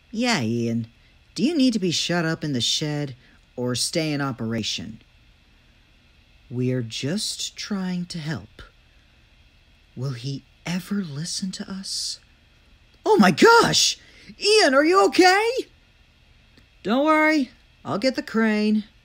Yeah, Ian. Do you need to be shut up in the shed or stay in operation? We're just trying to help. Will he ever listen to us? Oh my gosh! Ian, are you okay? Don't worry, I'll get the crane.